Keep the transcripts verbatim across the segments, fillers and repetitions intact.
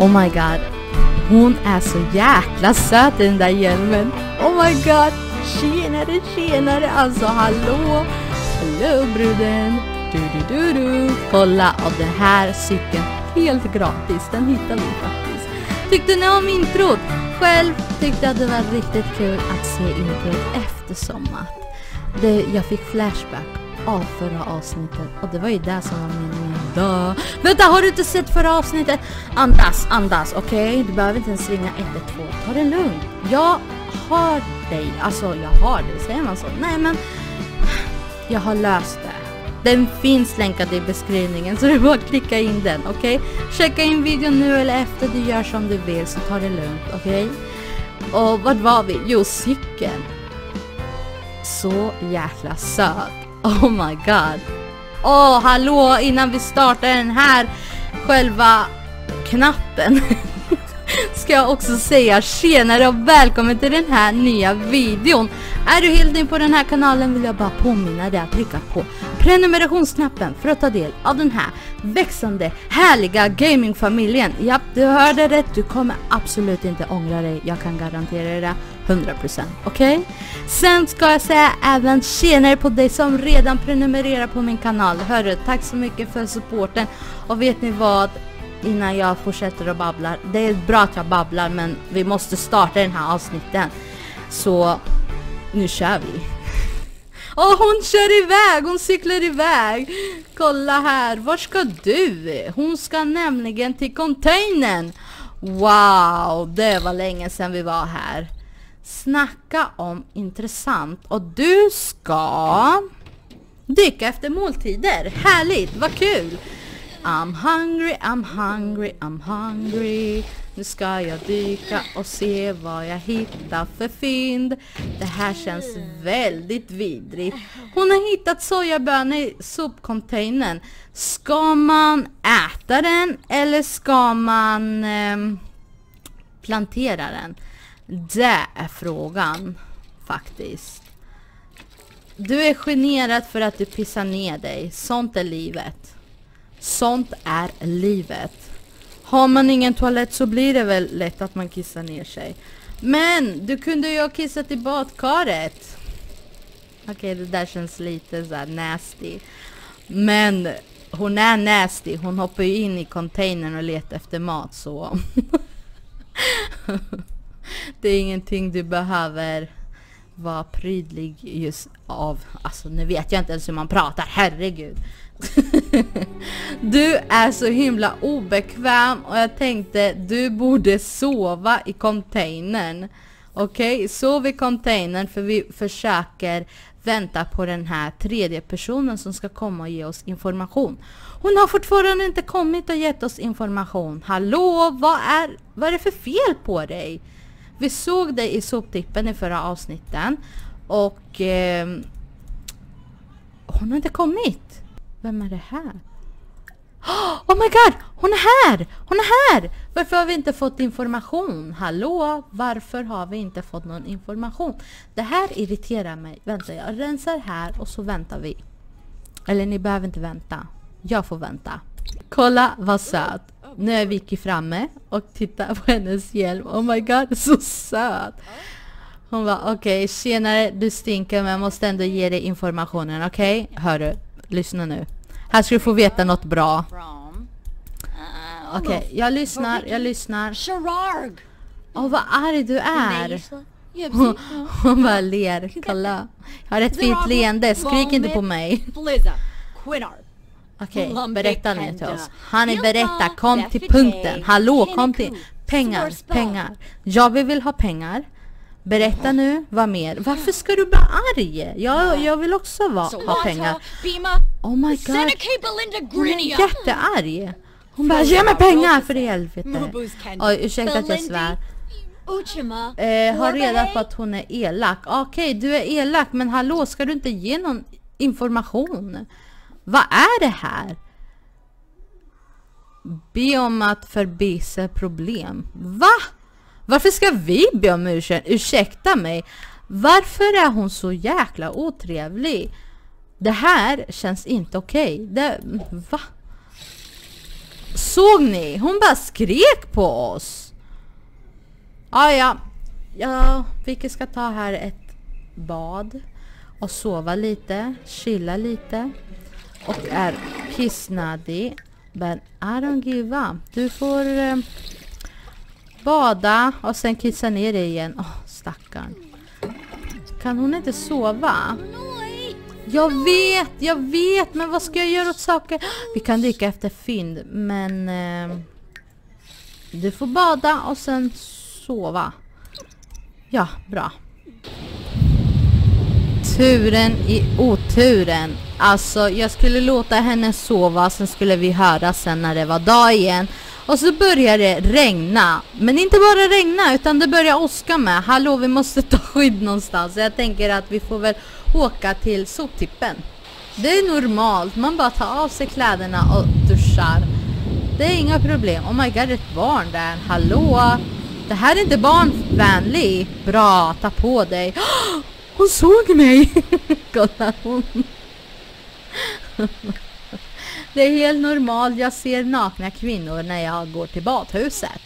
Oh my god. Hon är så jäkla söt i den där hjälmen. Oh my god. Tjenare, tjenare. Alltså hallå. Hallå bruden. Du, du, du, du. Kolla, och den här cykeln helt gratis. Den hittar vi faktiskt. Tyckte ni om introt? Själv tyckte jag det var riktigt kul att se introt eftersom att det, jag fick flashback av förra avsnittet. Och det var ju det som var meningen. Då. Vänta, har du inte sett förra avsnittet? Andas, andas, okej? Okay? Du behöver inte ens ringa ett ett två. Ta det lugnt. Jag har dig. Alltså, jag har dig. Säger man så? Nej, men jag har löst det. Den finns länkad i beskrivningen, så du bara klicka in den, okej? Okay? Checka in videon nu eller efter, du gör som du vill, så ta det lugnt, okej? Okay? Och vad var vi? Jo, cykeln. Så jäkla söt. Oh my god. Åh, oh, hallå, innan vi startar den här själva knappen ska jag också säga tjenare och välkommen till den här nya videon. Är du helt ny på den här kanalen vill jag bara påminna dig att trycka på prenumerationsknappen för att ta del av den här växande, härliga gamingfamiljen. Ja, du hörde rätt, du kommer absolut inte ångra dig, jag kan garantera det hundra procent, okej? Okay? Sen ska jag säga även tjenare på dig som redan prenumererar på min kanal. Hörru, tack så mycket för supporten. Och vet ni vad? Innan jag fortsätter att babbla, det är bra att jag babblar, men vi måste starta den här avsnitten. Så nu kör vi. Åh, oh, hon kör iväg, hon cyklar iväg. Kolla här, var ska du? Hon ska nämligen till containern. Wow, det var länge sedan vi var här. Snacka om intressant. Och du ska dyka efter måltider. Härligt, vad kul. I'm hungry, I'm hungry, I'm hungry. Nu ska jag dyka och se vad jag hittar för fynd. Det här känns väldigt vidrigt. Hon har hittat sojabönor i sopcontainern. Ska man äta den eller ska man eh, plantera den? Det är frågan faktiskt. Du är generad för att du pissar ner dig. Sånt är livet. Sånt är livet. Har man ingen toalett så blir det väl lätt att man kissar ner sig. Men du kunde ju ha kissat i badkaret. Okej, okay, det där känns lite så här nasty. Men hon är nasty. Hon hoppar ju in i containern och letar efter mat, så det är ingenting du behöver vara prydlig just av. Alltså, nu vet jag inte ens hur man pratar. Herregud. Du är så himla obekväm och jag tänkte du borde sova i containern. Okej, okay? Sov i containern, för vi försöker vänta på den här tredje personen som ska komma och ge oss information. Hon har fortfarande inte kommit och gett oss information. Hallå, vad är, vad är det för fel på dig? Vi såg dig i soptippen i förra avsnitten och eh, hon har inte kommit. Vem är det här? Oh my god, hon är här! Hon är här! Varför har vi inte fått information? Hallå, varför har vi inte fått någon information? Det här irriterar mig. Vänta, jag rensar här och så väntar vi. Eller ni behöver inte vänta. Jag får vänta. Kolla vad söt. Nu är Vicky framme och tittar på hennes hjälm. Oh my god, så söt. Hon var okej, okay, tjenare, du stinker men jag måste ändå ge dig informationen, okej? Okay? Hör du? Lyssna nu. Här ska du få veta något bra. Okej, okay, jag lyssnar, jag lyssnar. Åh, oh, vad arg du är. Hon, hon bara ler, kolla. Jag har ett fint leende, skrik inte på mig. Okej, okay, berätta nu till oss. Han är berätta, kom till punkten. Hallå, kom till pengar, pengar. Ja, vi vill ha pengar. Berätta nu, vad mer? Varför ska du bli arg? Jag, jag vill också va, ha pengar. Oh my god. Hon är jättearg. Hon bara, ge mig pengar för det helvete. Oj, ursäkta att jag svär. Eh, har reda på att hon är elak. Okej, okay, du är elak, men hallå, ska du inte ge någon information? Vad är det här? Be om att förbise problem. Va? Varför ska vi be om ursäkt? Ursäkta mig. Varför är hon så jäkla otrevlig? Det här känns inte okej. Okay. Det, va? såg ni? Hon bara skrek på oss. Ah, ja, ja, vi ska ta här ett bad och sova lite, chilla lite och är kissnödig. Men I don't give up. Du får eh, bada och sen kissa ner dig igen. Åh, oh, stackarn. Kan hon inte sova? Jag vet, jag vet, men vad ska jag göra åt saker? Vi kan dyka efter fynd, men eh, du får bada och sen sova. Ja, bra. Turen i oturen. Alltså, jag skulle låta henne sova, sen skulle vi höra sen när det var dag igen. Och så börjar det regna. Men inte bara regna, utan det börjar åska med. Hallå, vi måste ta skydd någonstans. Jag tänker att vi får väl åka till soptippen. Det är normalt. Man bara tar av sig kläderna och duschar. Det är inga problem. Oh my god, ett barn där. Hallå. Det här är inte barnvänlig. Bra, ta på dig. Oh, hon såg mig. Kolla hon. Det är helt normalt. Jag ser nakna kvinnor när jag går till badhuset.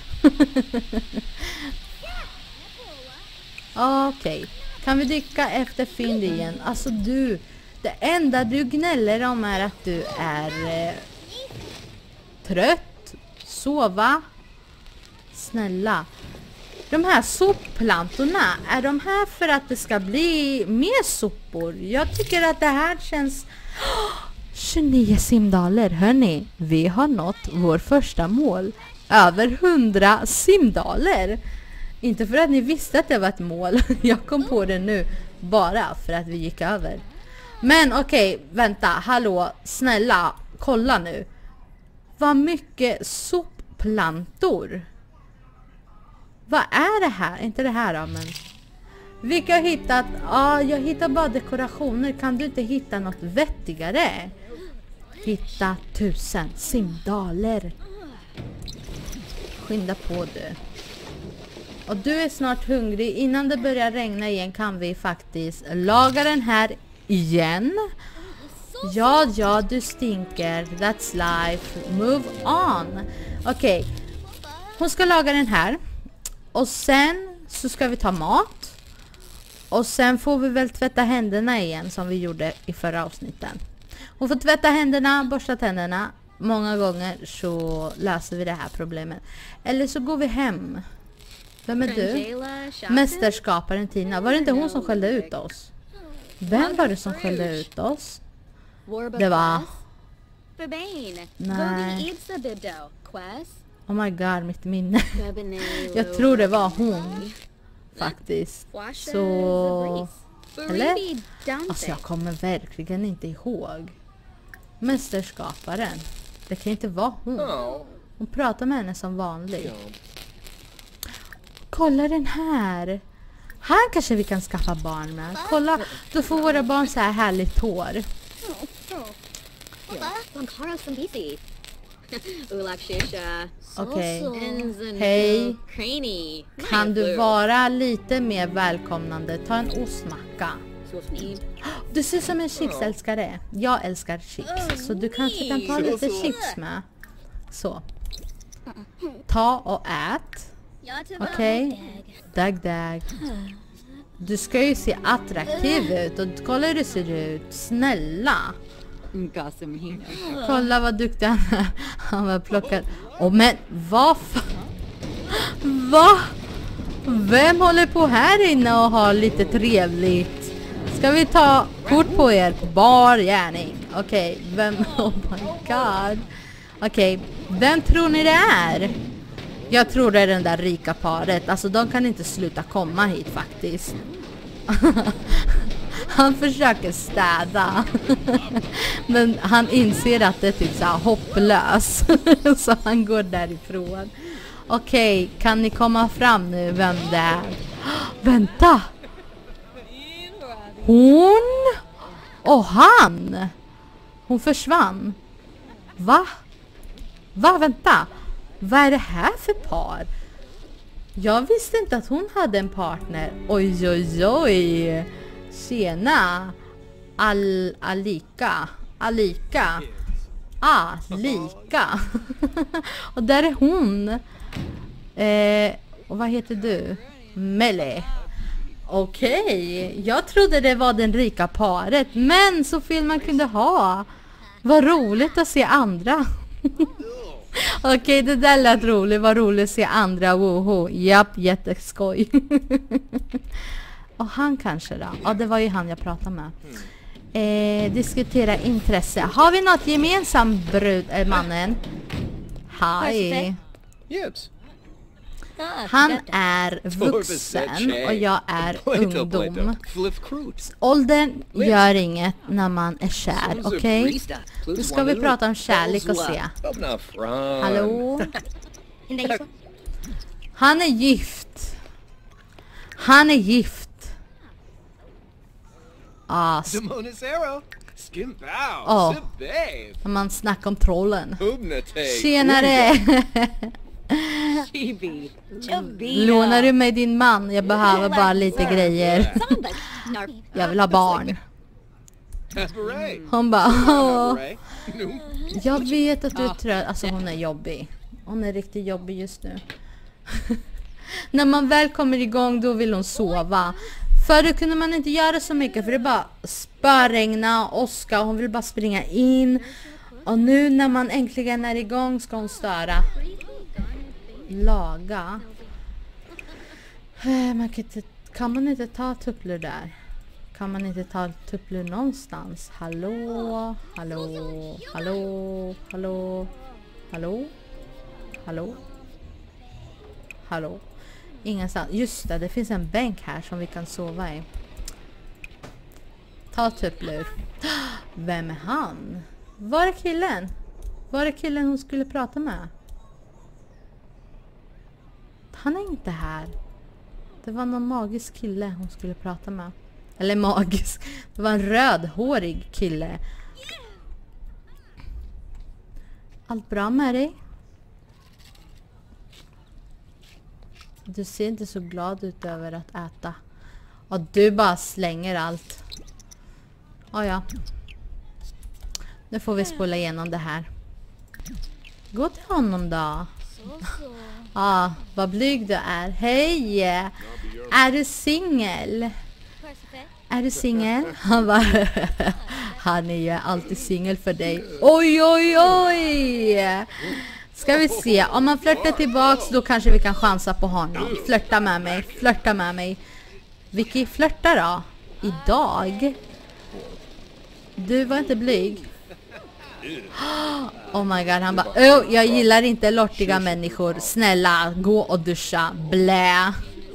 Okej. Okay. Kan vi dyka efter fynd igen? Alltså du, det enda du gnäller om är att du är eh, trött. Sova. Snälla. De här sopplantorna, är de här för att det ska bli mer sopor? Jag tycker att det här känns... tjugonio simdaler, hörni. Vi har nått vår första mål. Över hundra simdaler. Inte för att ni visste att det var ett mål. Jag kom på det nu bara för att vi gick över. Men okej, okay, vänta. Hallå, snälla, kolla nu. Vad mycket sopplantor. Vad är det här? Inte det här då, men... Vilka har hittat... Ja, ah, jag hittar bara dekorationer. Kan du inte hitta något vettigare? Hitta tusen simdaler. Skynda på du. Och du är snart hungrig. Innan det börjar regna igen kan vi faktiskt laga den här igen. Ja, ja, du stinker. That's life. Move on. Okej. Okay. Hon ska laga den här. Och sen så ska vi ta mat. Och sen får vi väl tvätta händerna igen som vi gjorde i förra avsnitten. Hon får tvätta händerna, borsta tänderna. Många gånger så löser vi det här problemet. Eller så går vi hem. Vem är du? Mästerskaparen Tina. Var det inte hon som skällde ut oss? Vem var det som skällde ut oss? Det var... Nej. Oh my god, mitt minne. Jag tror det var hon. Faktiskt. Så... Eller? Alltså jag kommer verkligen inte ihåg. Mästerskaparen. Det kan inte vara hon. Hon pratar med henne som vanligt. Kolla den här. Här kanske vi kan skaffa barn med. Kolla, då får våra barn så här härligt hår. Okej. Okay. Hej. Kan du vara lite mer välkomnande? Ta en ostmacka. Du ser som en chipsälskare. Jag älskar chips. Så du kanske kan ta lite chips med. Så. Ta och ät. Okej. Okay. Dag, dag. Du ska ju se attraktiv ut. Och kolla hur du ser ut. Snälla. Kolla vad duktig han är. Han var plockad. Åh men vad fan? Va? Vem håller på här inne och har lite trevligt? Ska vi ta kort på er? Bar gärning. Okej, okay, vem? Oh my god. Okej, okay, vem tror ni det är? Jag tror det är den där rika paret. Alltså de kan inte sluta komma hit faktiskt. Han försöker städa. Men han inser att det är typ så här hopplös. Så han går därifrån. Okej, okay, kan ni komma fram nu vem det är? Vänta! Hon och han! Hon försvann. Va? Va? Vänta. Vad är det här för par? Jag visste inte att hon hade en partner. Oj, oj, oj. Tjena. Al Alika. Alika. Ah, lika. Och där är hon. Eh, och vad heter du? Melle. Okej, okay. Jag trodde det var den rika paret. Men så fel man kunde ha. Vad roligt att se andra. Okej, okay, det där lät roligt. Vad roligt att se andra. Woho. Japp, jätteskoj. Och han kanske då? Ja, det var ju han jag pratade med. Eh, diskutera intresse. Har vi något gemensamt, brud, äh, mannen? Hej. Han är vuxen och jag är ungdom. Åldern gör inget när man är kär, okej? Okay? Nu ska vi prata om kärlek och se. Hallå? Han är gift. Han är gift. Ah, oh. Man snackar om trollen. Tjenare. Lånar du mig din man? Jag behöver bara lite grejer. Jag vill ha barn. Hon bara, åh. Jag vet att du är trött. Alltså hon är jobbig. Hon är riktigt jobbig just nu. När man väl kommer igång då vill hon sova. Förut kunde man inte göra så mycket för det bara spöregna, åska, hon vill bara springa in. Och nu när man äntligen är igång ska hon störa. Laga. Man kan, inte, kan man inte ta tupplor där? Kan man inte ta tupplor någonstans? Hallå? Hallå? Hallå? Hallå? Hallå? Hallå? Hallå? Ingenstans. Just det, det finns en bänk här som vi kan sova i. Ta tupplor. Vem är han? Var är killen? Var är killen hon skulle prata med? Han är inte här. Det var någon magisk kille hon skulle prata med. Eller magisk. Det var en rödhårig kille. Allt bra med dig? Du ser inte så glad ut över att äta. Och du bara slänger allt. Oh, ja. Nu får vi spola igenom det här. Gå till honom då. Ja, ah, vad blyg du är. Hej! Är du singel? Är du singel? Han bara, han är ju alltid singel för dig. Oj, oj, oj! Ska vi se, om man flörtar tillbaks då kanske vi kan chansa på honom. Flörta med mig, flörta med mig. Vicky, flörta då. Idag. Du var inte blyg. Oh my god, han bara, oh, jag gillar inte lortiga människor. Snälla, gå och duscha. Blä.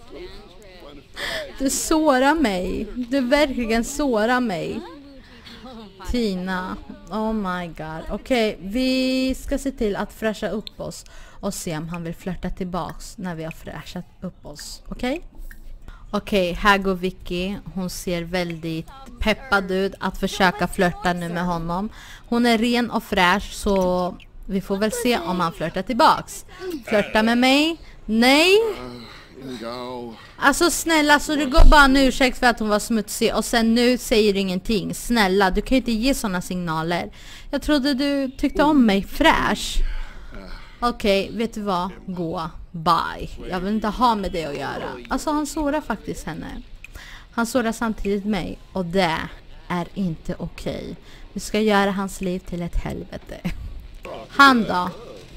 Du sårar mig. Du verkligen sårar mig. Tina. Oh my god. Okej, okay, vi ska se till att fräscha upp oss och se om han vill flirta tillbaks när vi har fräschat upp oss. Okej? Okay? Okej, okay, här går Vicky. Hon ser väldigt peppad ut att försöka flirta nu med honom. Hon är ren och fräsch så vi får väl se om han flirtar tillbaks. Flirta med mig? Nej. Alltså snälla, så du går bara en ursäkt för att hon var smutsig och sen nu säger du ingenting. Snälla, du kan inte ge sådana signaler. Jag trodde du tyckte om mig fräsch. Okej, okay, vet du vad? Gå. Bye. Jag vill inte ha med det att göra. Alltså han sårar faktiskt henne. Han sårar samtidigt mig. Och det är inte okej. Okay. Vi ska göra hans liv till ett helvete. Han då?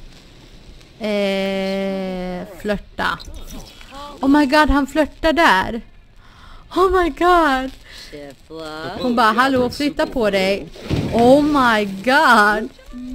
Eh, flörta. Oh my god, han flörtar där. Oh my god. Hon bara, hallå, flytta på dig. Oh my god.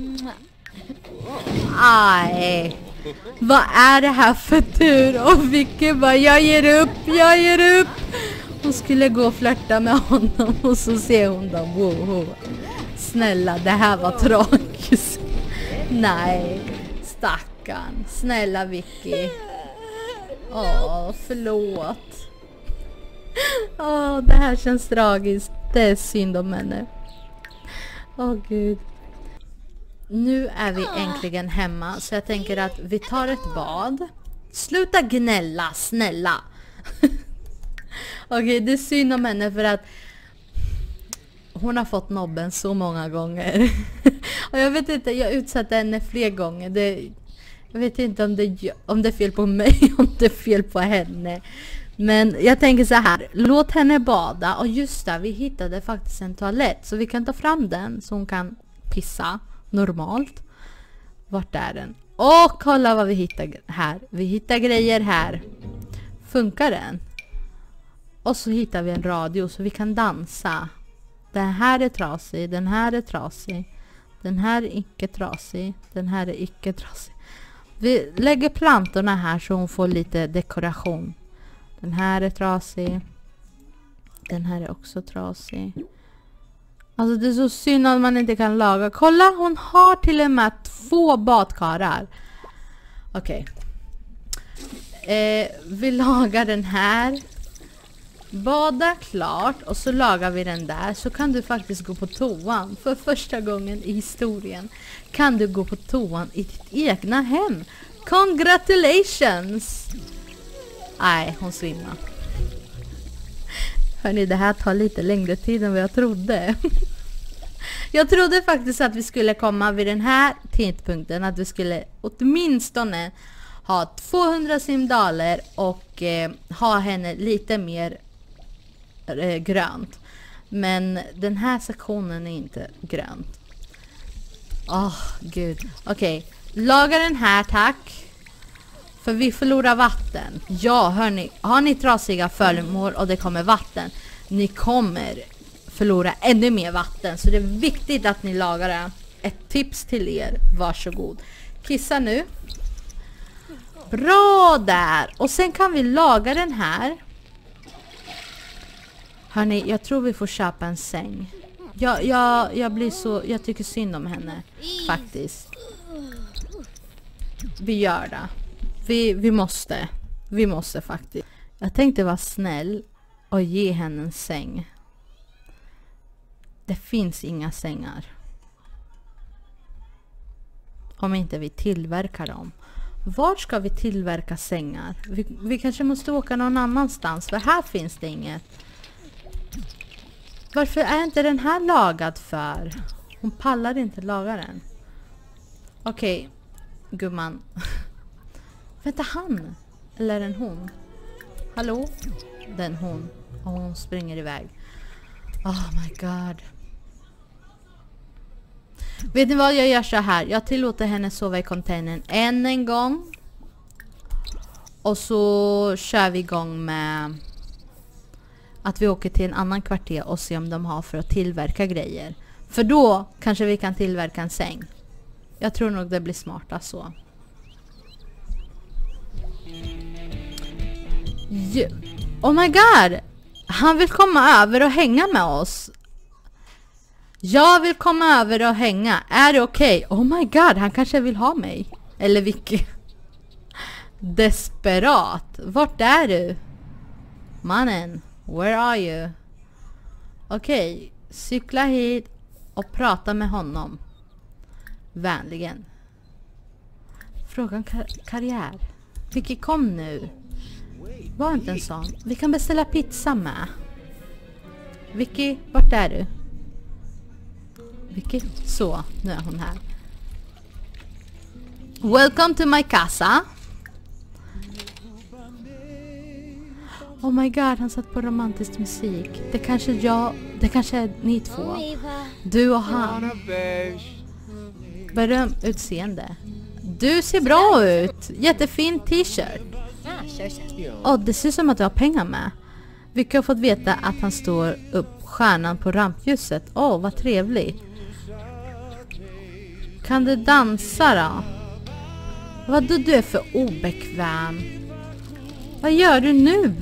Aj. Vad är det här för tur? Och Vicky bara, jag ger upp, jag ger upp. Hon skulle gå och flörta med honom och så ser hon dem. Wow. Snälla, det här var tragiskt. Nej, stackarn. Snälla Vicky. Åh, förlåt. Åh, det här känns tragiskt. Det är synd om henne. Åh gud. Nu är vi äntligen hemma. Så jag tänker att vi tar ett bad. Sluta gnälla, snälla. Okej, det är synd om henne för att hon har fått nobben så många gånger. Och jag vet inte, jag utsatte henne fler gånger. Det, jag vet inte om det, om det är fel på mig, om det är fel på henne. Men jag tänker så här, låt henne bada. Och just där, vi hittade faktiskt en toalett. Så vi kan ta fram den så hon kan pissa normalt. Vart är den? Åh, kolla vad vi hittar här. Vi hittar grejer här. Funkar den? Och så hittar vi en radio så vi kan dansa. Den här är trasig, den här är trasig. Den här är icke trasig, den här är icke trasig. Vi lägger plantorna här så hon får lite dekoration. Den här är trasig. Den här är också trasig. Alltså det är så synd att man inte kan laga. Kolla, hon har till och med två badkarar. Okej. Okay. Eh, vi lagar den här. Bada klart och så lagar vi den där. Så kan du faktiskt gå på toan. För första gången i historien kan du gå på toan i ditt egna hem. Congratulations! Nej, hon svimmar. Hörrni, det här tar lite längre tid än vad jag trodde. Jag trodde faktiskt att vi skulle komma vid den här tidpunkten. Att vi skulle åtminstone ha tvåhundra simdaler och eh, ha henne lite mer eh, grönt. Men den här sektionen är inte grönt. Åh, oh, gud. Okej, okay. Laga den här, tack. För vi förlorar vatten. Ja, hörni, har ni trasiga föremål och det kommer vatten, ni kommer förlora ännu mer vatten. Så det är viktigt att ni lagar det. Ett tips till er, varsågod. Kissa nu. Bra där. Och sen kan vi laga den här. Hörni, jag tror vi får köpa en säng. Jag, jag, jag blir så, jag tycker synd om henne faktiskt. Vi gör det. Vi, vi måste. Vi måste faktiskt. Jag tänkte vara snäll och ge henne en säng. Det finns inga sängar. Om inte vi tillverkar dem. Var ska vi tillverka sängar? Vi, vi kanske måste åka någon annanstans. För här finns det inget. Varför är inte den här lagad för? Hon pallar inte laga den. Okej, okay, gumman. Vänta, han? Eller en hon? Hallå? Den hon. Och hon springer iväg. Oh my god. Vet ni vad, jag gör så här. Jag tillåter henne sova i containern än en gång. Och så kör vi igång med att vi åker till en annan kvarter och ser om de har för att tillverka grejer. För då kanske vi kan tillverka en säng. Jag tror nog det blir smartast så. Yeah. Oh my god! Han vill komma över och hänga med oss. Jag vill komma över och hänga. Är det okej? Okay? Oh my god, han kanske vill ha mig. Eller Vicky. Desperat. Vart är du? Mannen, where are you? Okej, okay. Cykla hit och prata med honom. Vänligen. Fråga om kar karriär. Vicky, kom nu. Var inte en sån. Vi kan beställa pizza med. Vicky, vart är du? Vicky, så, nu är hon här. Welcome to my casa. Oh my god, han satt på romantisk musik. Det kanske jag, det kanske är ni två. Du och han. Beröm utseende. Du ser bra ut. Jättefin t-shirt. Oh, det ser som att du har pengar med. Vi har fått veta att han står upp stjärnan på rampljuset. Åh, oh, vad trevligt. Kan du dansa då? Vad du är för obekväm. Vad gör du nu?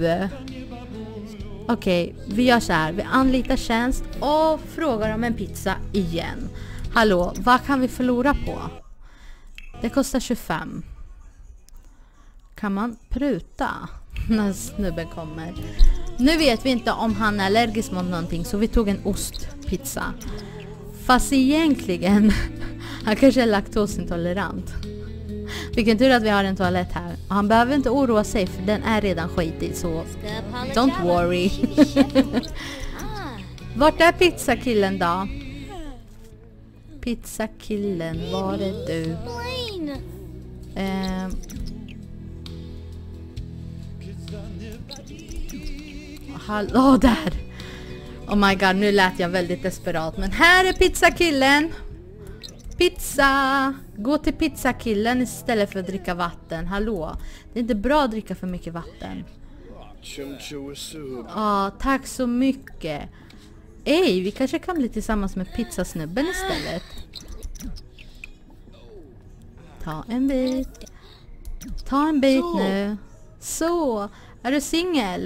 Okej, okay, vi gör så här. Vi anlitar tjänst och frågar om en pizza igen. Hallå, vad kan vi förlora på? Det kostar tjugofem. Kan man pruta när snubben kommer? Nu vet vi inte om han är allergisk mot någonting, så vi tog en ostpizza. Fast egentligen han kanske är laktosintolerant. Vilken tur att vi har en toalett här. Och han behöver inte oroa sig, för den är redan skitig, så don't worry. Vart är pizzakillen då? Pizzakillen, var är du? Eh, hallå där! Oh my god, nu lät jag väldigt desperat. Men här är pizzakillen! Pizza! Gå till pizzakillen istället för att dricka vatten. Hallå, det är inte bra att dricka för mycket vatten. Ja, ah, tack så mycket. Ej, vi kanske kan bli tillsammans med pizzasnubben istället. Ta en bit. Ta en bit så. Nu. Så, är du singel?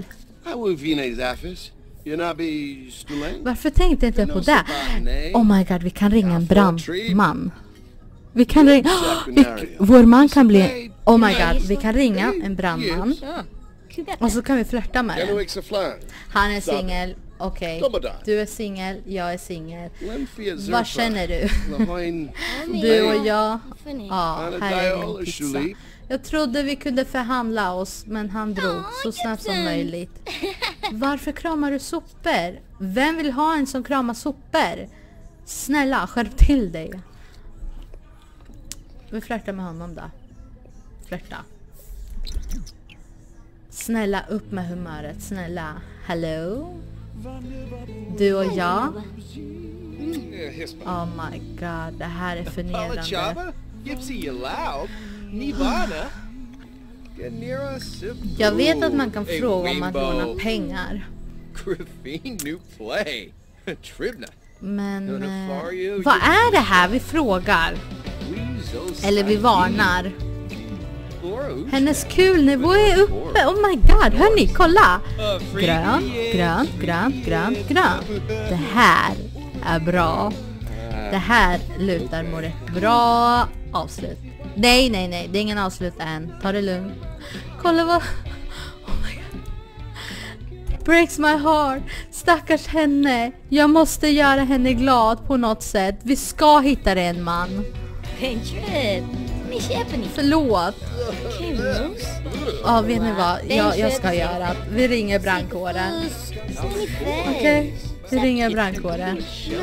Varför tänkte inte jag på det? Oh my god, vi kan ringa en brandman. Vi kan ringa... Vi, vår man kan bli... Oh my god, vi kan ringa en brandman. Och så kan vi flirta med den. Han är singel. Okej, okay. Du är singel, jag är singel. Vad känner du? Du och jag. Ja, här är min pizza. Jag trodde vi kunde förhandla oss, men han drog så snabbt som möjligt. Varför kramar du sopor? Vem vill ha en som kramar sopor? Snälla, skärp till dig. Vi flirtar med honom då. Flirta. Snälla, upp med humöret. Snälla, hello? Du och jag. Oh my god, det här är förnedrande. Jag vet att man kan fråga om att låna pengar. Men eh, vad är det här vi frågar? Eller vi varnar. Hennes kulnivå är uppe. Oh my god, hörni, kolla. Grönt, grönt, grönt, grönt, grönt. Det här är bra. Det här lutar mot ett bra avslut. Nej, nej, nej, det är ingen avslut än. Ta det lugnt. Kolla vad... Oh my god. Breaks my heart. Stackars henne. Jag måste göra henne glad på något sätt. Vi ska hitta en man. Förlåt. Ja, vet ni vad? Jag, jag ska göra. Vi ringer brandkåren. Okej, okay. Vi ringer brandkåren.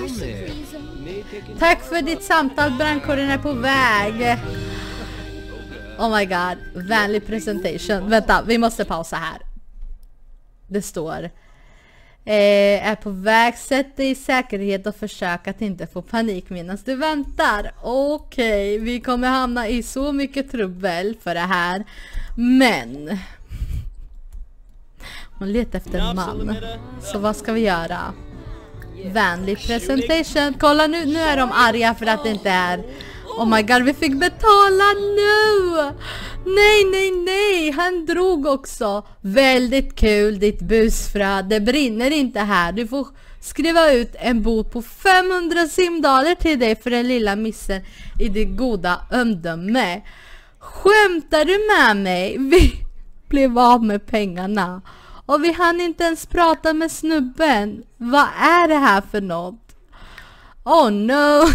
Tack för ditt samtal. Brandkåren är på väg. Oh my god. Vänlig presentation. Vänta, vi måste pausa här. Det står eh, är på väg, sätt dig i säkerhet och försök att inte få panik medan du väntar. Okej, okay, vi kommer hamna i så mycket trubbel för det här. Men hon letar efter en man. Så vad ska vi göra? Vänlig presentation. Kolla nu, nu är de arga för att det inte är. Oh my god, vi fick betala nu. Nej, nej, nej. Han drog också. Väldigt kul, ditt busfrö. Det brinner inte här. Du får skriva ut en bot på femhundra simdaler till dig för den lilla missen i det goda omdöme. Skämtar du med mig? Vi blev av med pengarna. Och vi hann inte ens prata med snubben. Vad är det här för något? Oh no.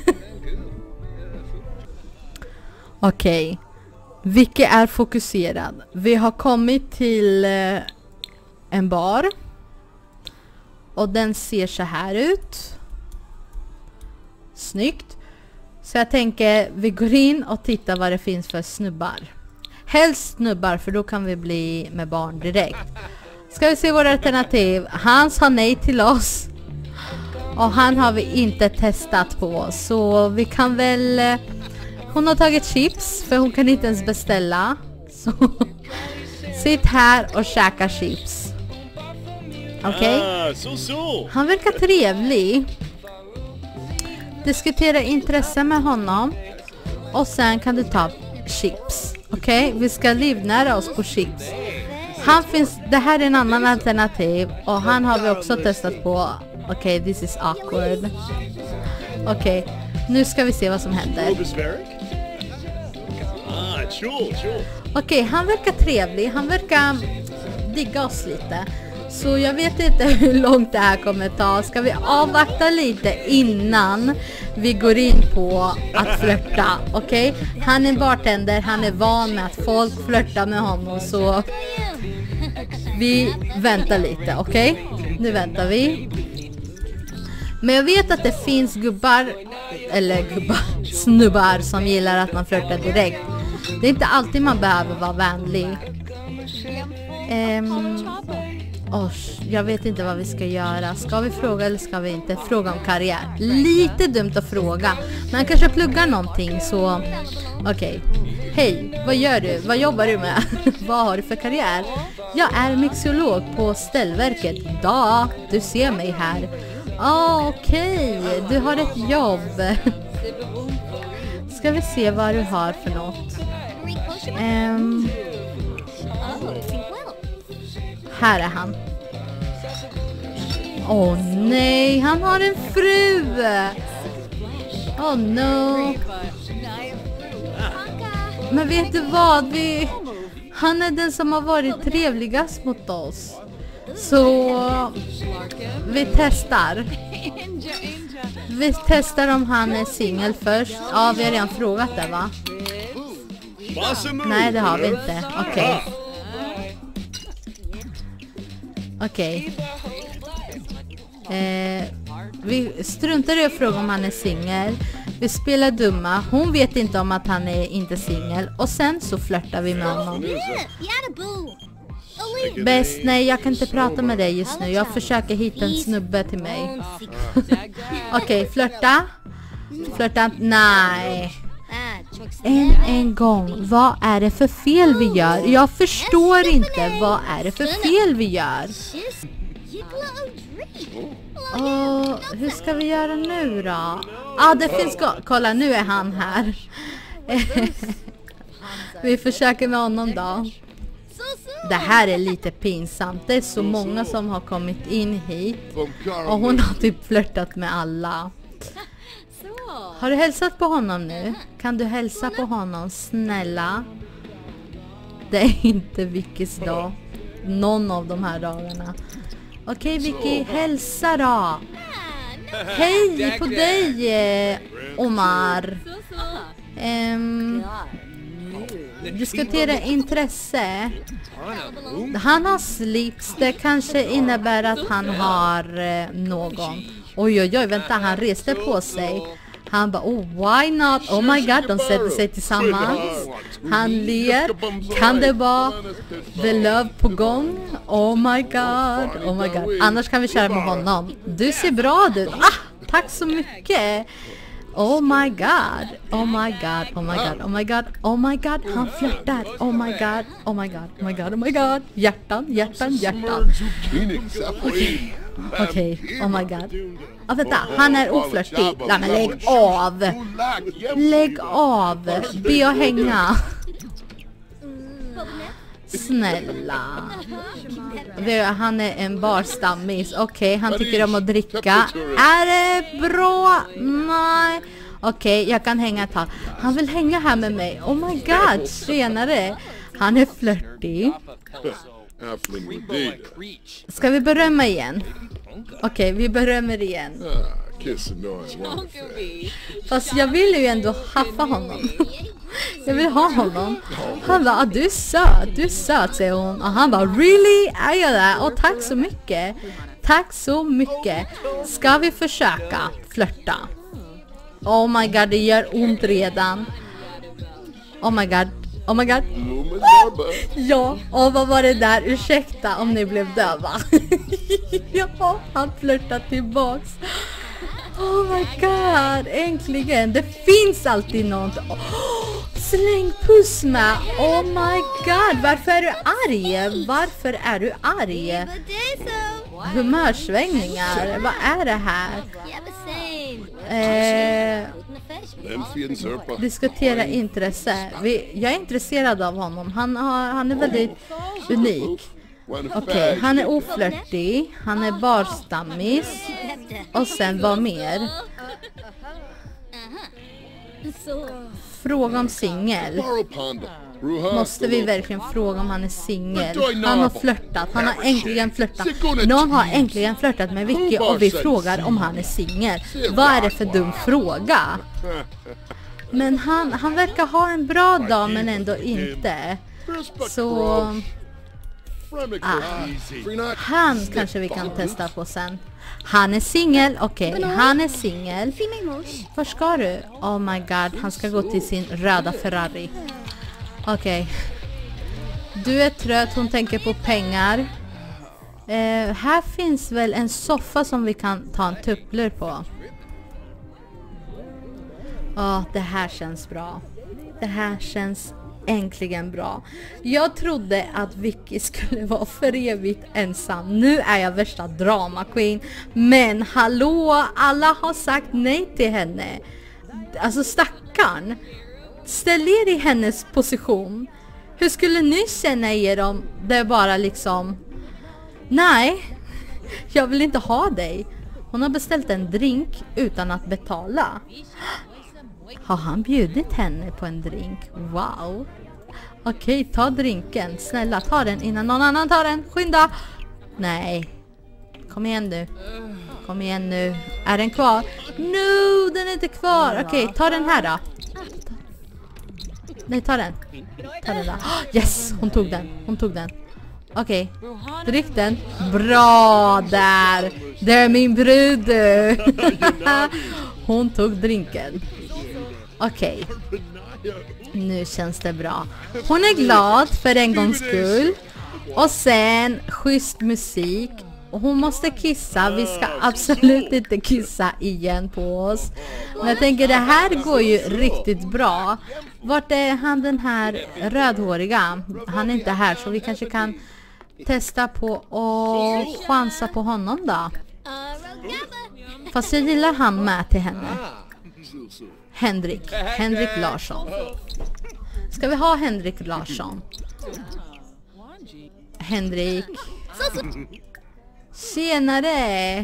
Okej. Okay. Vicky är fokuserad. Vi har kommit till eh, en bar. Och den ser så här ut. Snyggt. Så jag tänker vi går in och tittar vad det finns för snubbar. Helst snubbar, för då kan vi bli med barn direkt. Ska vi se våra alternativ. Han sa nej till oss. Och han har vi inte testat på. Så vi kan väl... Eh, hon har tagit chips, för hon kan inte ens beställa. Så sitt här och käka chips. Okej? Okay? Han verkar trevlig. Diskutera intresse med honom. Och sen kan du ta chips. Okej? Okay? Vi ska livnära oss på chips. Han finns, det här är en annan alternativ. Och han har vi också testat på. Okej, okay, this is awkward. Okej, okay, nu ska vi se vad som händer. Okej, okay, han verkar trevlig. Han verkar digga oss lite. Så jag vet inte hur långt det här kommer ta. Ska vi avvakta lite innan vi går in på att flirta? Okej, okay? Han är bartender. Han är van med att folk flirtar med honom. Så vi väntar lite, okej? Okay? Nu väntar vi. Men jag vet att det finns gubbar eller gubbar, snubbar som gillar att man flörtar direkt. Det är inte alltid man behöver vara vänlig. Um, oh, jag vet inte vad vi ska göra. Ska vi fråga eller ska vi inte? Fråga om karriär. Lite dumt att fråga. Men kanske pluggar någonting så... Okej. Okay. Hej, vad gör du? Vad jobbar du med? Vad har du för karriär? Jag är mixolog på ställverket. Da, du ser mig här. Ah, okej. Okay. Du har ett jobb. Ska vi se vad du har för något. Um, här är han. Åh oh, nej, han har en fru. Åh oh, no. Men vet du vad? Vi, han är den som har varit trevligast mot oss. Så vi testar. Vi testar om han är singel först. Ja, vi har redan frågat det, va? Nej, det har vi inte. Okej. Okay. Okej. Okay. Eh, vi struntar i att fråga om han är singel. Vi spelar dumma. Hon vet inte om att han är inte singel. Och sen så flörtar vi med honom. Bäst, nej, jag kan inte prata med dig just nu. Jag försöker hitta en snubbe till mig. Okej, okay, flörta. Flörta, nej. En, en gång. Vad är det för fel vi gör? Jag förstår inte. Vad är det för fel vi gör? Åh, hur ska vi göra nu då? Ja, ah, det finns... Kolla, nu är han här. Vi försöker med honom då. Det här är lite pinsamt. Det är så många som har kommit in hit. Och hon har typ flörtat med alla. Har du hälsat på honom nu? Kan du hälsa på honom, snälla? Det är inte Vickys dag. Någon av de här dagarna. Okej, Vicky, hälsa då. Hej på dig, Omar. Um, diskutera intresse. Han har slips. Det kanske innebär att han har eh, någon. Oj, oj, oj, vänta, han reste på sig. Han bara, oh, why not? Oh my god, de sätter sig tillsammans. Han ler. Kan det vara the love på gång? Oh my god, oh my god. Annars kan vi köra med honom. Du ser bra ut. Ah, tack så mycket. Oh my god, oh my god, oh my god, oh my god, oh my god. Han flörtar. Oh my god, oh my god, oh my god, oh my god. Hjärtan, hjärtan, hjärtan. Okej, okay. Okay. Oh my god. Ja, vänta, han är oflörtig. Nej, men lägg av. Lägg av. Be och hänga. Snälla. Han är en barstammis. Okej, okay, han tycker om att dricka. Är det bra? Nej. Okej, okay, jag kan hänga ett tag. Han vill hänga här med mig. Oh my god, tjenare. Han är flörtig. Ska vi berömma igen? Okej, okay, vi berömmer igen. Fast jag vill ju ändå haffa honom. Jag vill ha honom. Han bara, ah, du är söt, du är söt, säger hon. Och han bara, really? Är jag där? Och tack så mycket. Tack så mycket. Ska vi försöka flörta? Oh my god, det gör ont redan. Oh my god. Oh my god. Ja, och vad var det där? Ursäkta om ni blev döva. Ja, han flörtar tillbaks. Oh my god, äntligen. Det finns alltid något. Oh, släng puss med. Oh my god, varför är du arg? Varför är du arg? Humörsvängningar, vad är det här? Eh, diskutera intresse. Vi, jag är intresserad av honom. Han, har, han är väldigt unik. Okej, okay, han är oflörtig. Han är barstammis. Och sen vad mer? Fråga om singel. Måste vi verkligen fråga om han är singel? Han har flörtat. Han har äntligen flörtat. Någon har äntligen flörtat med Vicky och vi frågar om han är singel. Vad är det för dum fråga? Men han, han verkar ha en bra dag men ändå inte. Så Ah, han kanske vi kan testa på sen. Han är singel, okej, okay, han är singel. Var ska du? Oh my god, han ska gå till sin röda Ferrari. Okej. Okay. Du är trött, hon tänker på pengar. Eh, här finns väl en soffa som vi kan ta en tupplur på. Ja, oh, det här känns bra. Det här känns äntligen bra. Jag trodde att Vicky skulle vara för evigt ensam. Nu är jag värsta drama queen. Men hallå, alla har sagt nej till henne. Alltså stackarn. Ställ er i hennes position. Hur skulle ni känna er om det bara liksom... Nej, jag vill inte ha dig. Hon har beställt en drink utan att betala. Har han bjudit henne på en drink? Wow. Okej, ta drinken. Snälla, ta den innan någon annan tar den. Skynda. Nej. Kom igen nu. Kom igen nu. Är den kvar? No, den är inte kvar. Okej, ta den här då. Nej, ta den. Ta den där. Yes, hon tog den. Hon tog den. Okej, drick den. Bra där. Det är min brud. Hon tog drinken. Okej. Nu känns det bra. Hon är glad för en gångs skull. Och sen schysst musik. Och hon måste kissa. Vi ska absolut inte kissa igen på oss. Men jag tänker det här går ju riktigt bra. Vart är han den här rödhåriga? Han är inte här så vi kanske kan testa på och chansa på honom då. Fast jag gillar han med till henne. Henrik. Henrik Larsson. Ska vi ha Henrik Larsson? Henrik. Tjenare.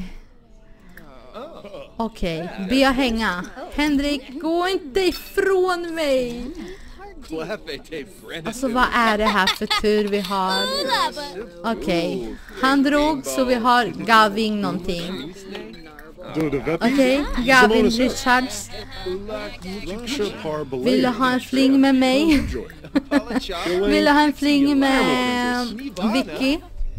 Okej, okay. Be jag hänga. Henrik, gå inte ifrån mig. Alltså vad är det här för tur vi har? Okej, okay. Han drog så vi har Gavin någonting. Okej, okay. Gavin Richards. Vill du ha en fling med mig? Vill du ha en fling med Vicky?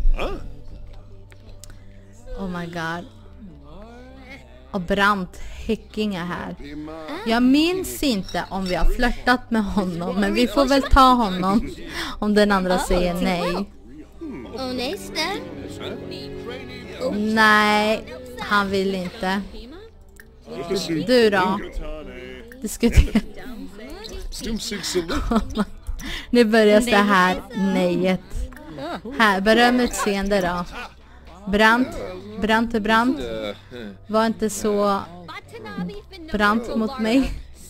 Oh my god. Och Brandt Häcking är här. Jag minns inte om vi har flörtat med honom, men vi får väl ta honom om den andra säger nej. Nej, han vill inte. Du då? Diskutera. Nu börjar det här nejet. Här, beröm utseende då. Brandt, Brandt är Brandt. Var inte så Brandt mot mig.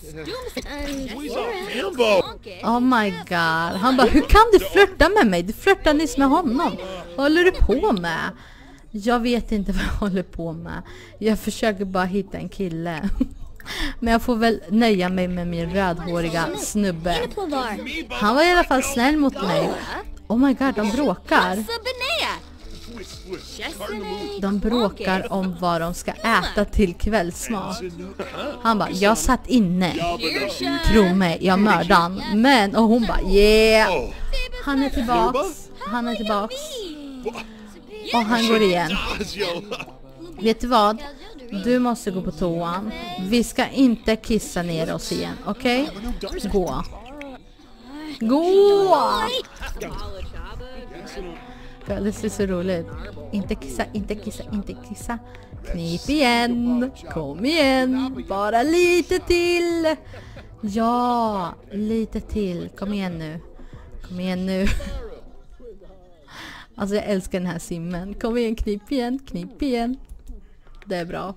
Oh my god. Han bara, hur kan du flirta med mig? Du flirtar nyss med honom. Vad håller du på med? Jag vet inte vad jag håller på med. Jag försöker bara hitta en kille. Men jag får väl nöja mig med min rödhåriga snubbe. Han var i alla fall snäll mot mig. Oh my god, de bråkar. De bråkar om vad de ska äta till kvällsmat. Han bara, jag satt inne. Tro mig, jag mördan. Men, och hon bara, yeah. Han är tillbaks. Han är tillbaks. Och han går igen. Vet du vad? Du måste gå på toan. Vi ska inte kissa ner oss igen, okej? Okay? Gå. Gå! Ja, det ser så roligt. Inte kissa, inte kissa, inte kissa. Knip igen. Kom igen. Bara lite till. Ja, lite till. Kom igen nu. Kom igen nu. Alltså jag älskar den här simmen. Kom igen, knip igen, knip igen. Det är bra.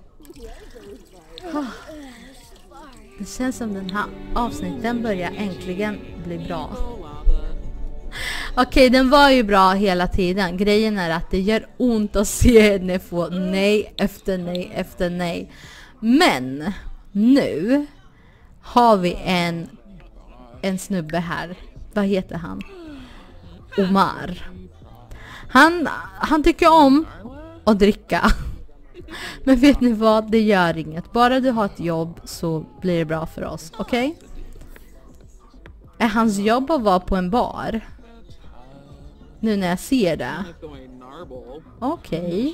Det känns som den här avsnitten börjar äntligen bli bra. Okej, okay, den var ju bra hela tiden. Grejen är att det gör ont att se henne få nej efter nej efter nej. Men nu har vi en en snubbe här. Vad heter han? Omar. Han, han tycker om att dricka. Men vet ni vad? Det gör inget. Bara du har ett jobb så blir det bra för oss. Okej? Okay? Är hans jobb att vara på en bar? Nu när jag ser det. Okej. Okay.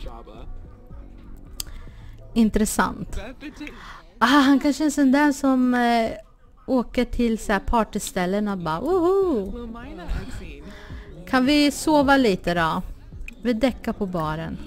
Intressant. Ah, han kanske är en sån där som eh, åker till så här partyställen och bara woho! Kan vi sova lite då? Vi däckar på baren.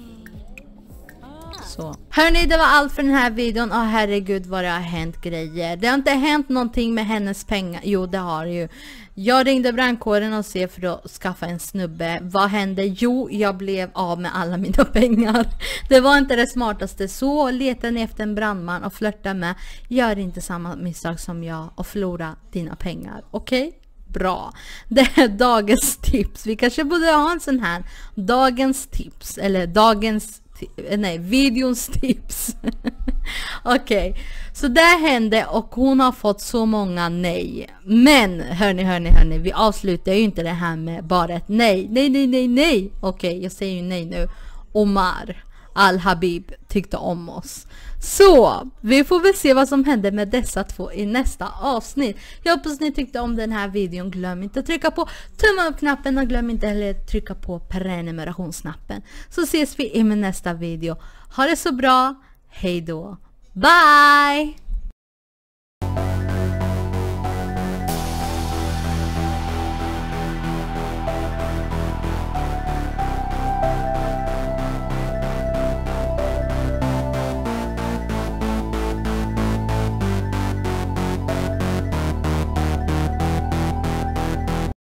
Så. Hörrni, det var allt för den här videon. Åh, herregud vad det har hänt grejer. Det har inte hänt någonting med hennes pengar. Jo, det har ju. Jag ringde brandkåren och se för att skaffa en snubbe. Vad hände? Jo, jag blev av med alla mina pengar. Det var inte det smartaste. Så letar ni efter en brandman och flörta med. Gör inte samma misstag som jag och förlora dina pengar. Okej? Okay? Bra. Det är dagens tips. Vi kanske borde ha en sån här. Dagens tips. Eller dagens nej, videons tips. Okej, okay. Så det hände och hon har fått så många nej. Men hörni, hörni, hörni, vi avslutar ju inte det här med bara ett nej. Nej, nej, nej, nej. Okej, okay, jag säger ju nej nu. Omar Al-Habib tyckte om oss. Så, vi får väl se vad som händer med dessa två i nästa avsnitt. Jag hoppas ni tyckte om den här videon. Glöm inte att trycka på tumma upp-knappen och glöm inte heller att trycka på prenumerationsknappen. Så ses vi i min nästa video. Ha det så bra. Hej då. Bye!